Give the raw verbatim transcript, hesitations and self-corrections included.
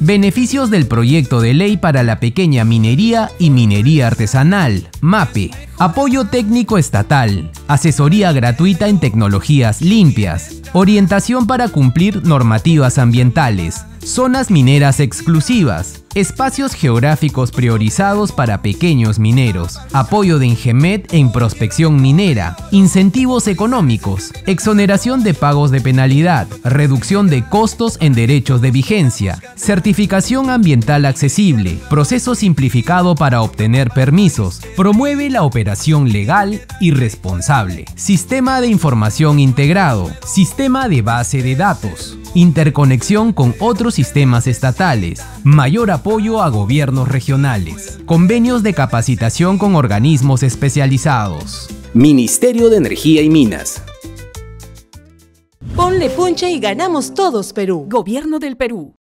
Beneficios del proyecto de ley para la pequeña minería y minería artesanal, MAPE. Apoyo técnico estatal, asesoría gratuita en tecnologías limpias, orientación para cumplir normativas ambientales, zonas mineras exclusivas, espacios geográficos priorizados para pequeños mineros, apoyo de INGEMET en prospección minera, incentivos económicos, exoneración de pagos de penalidad, reducción de costos en derechos de vigencia, certificación ambiental accesible, proceso simplificado para obtener permisos, promueve la operación legal y responsable, sistema de información integrado, sistema de base de datos, interconexión con otros sistemas estatales, mayor apoyo a gobiernos regionales, convenios de capacitación con organismos especializados. Ministerio de Energía y Minas. Ponle punche y ganamos todos, Perú. Gobierno del Perú.